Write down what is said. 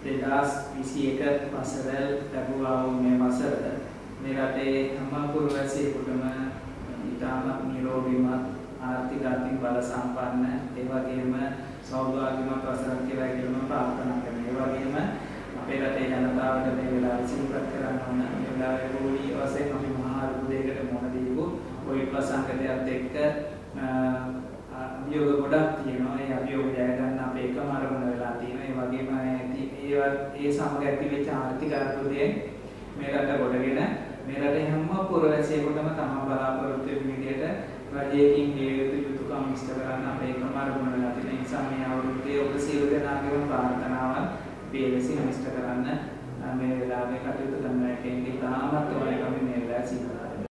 2021 වසර ලැබුවා වූ මේ වසර මේ රටේ හැම පුරවැසියෙකුටම ඉතාමත් නිරෝගීමත් ආර්ථික බල සම්පන්න ඒ වගේම සෞභාග්‍යමත් වසරක් කියලා කියනවා ප්‍රාර්ථනා කරනවා. ඒ වගේම අපේ රටේ ජනතාවට මේ වෙලාවේ සිහිපත් කරන්න ඕන මේ වෙලාවේ රෝගී වශයෙන් අපි මහා අර්බුදයකට මුහුණ දීපු කොවිඩ් සංකටයත් එක්ක අභියෝග ගොඩක් තියෙනවා. ඒ අභියෝග ජය ගන්න අපේ එකම අරමුණ වෙලා තියෙනවා. ඒ වගේම ඒ සමග ඇතිවෙච්ච ආර්ථික අර්බුදයෙන් මේ රට ගොඩගෙන මේ රටේ හැම පුරවැසියෙකුටම තමන් බලාපොරොත්තු වෙන විදිහට රජයකින් ගේ යුතු යුතුකම් ඉෂ්ට කරන්න අපේ එකම අරමුණ වෙලා තියෙන නිසා මේ අවුරුද්දේ ඔබ සියලු දෙනාගේම ප්‍රාර්ථනාවන් පිළිසින් ඉෂ්ට කරන්න මේ වෙලාවේ කටයුතු කරන එකෙන් ඉතාමත් ඔයගොල්ලෝ මේ වෙලාවේ සිදු